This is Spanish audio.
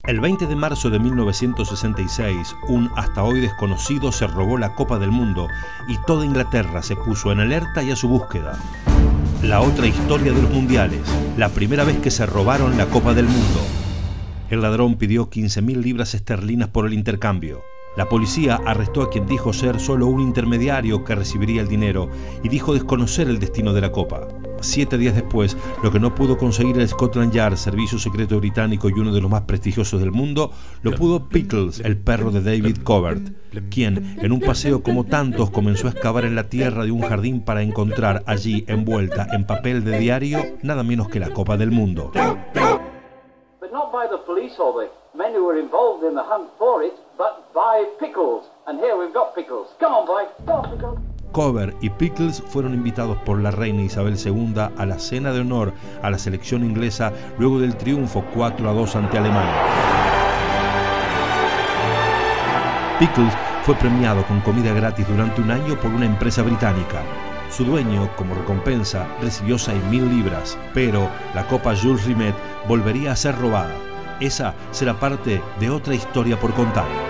El 20 de marzo de 1966, un hasta hoy desconocido se robó la Copa del Mundo y toda Inglaterra se puso en alerta y a su búsqueda. La otra historia de los mundiales, la primera vez que se robaron la Copa del Mundo. El ladrón pidió 15.000 libras esterlinas por el intercambio. La policía arrestó a quien dijo ser solo un intermediario que recibiría el dinero y dijo desconocer el destino de la Copa. 7 días después, lo que no pudo conseguir el Scotland Yard, servicio secreto británico y uno de los más prestigiosos del mundo, lo pudo Pickles, el perro de David Covert, quien, en un paseo como tantos, comenzó a excavar en la tierra de un jardín para encontrar allí, envuelta en papel de diario, nada menos que la Copa del Mundo. Not by the police or the men who were involved in the hunt for it, but by Pickles. And here we've got Pickles. Come on, boy. Go on, Pickles. Covert y Pickles fueron invitados por la reina Isabel II a la cena de honor a la selección inglesa luego del triunfo 4-2 ante Alemania. Pickles fue premiado con comida gratis durante un año por una empresa británica. Su dueño, como recompensa, recibió 6.000 libras, pero la Copa Jules Rimet volvería a ser robada. Esa será parte de otra historia por contar.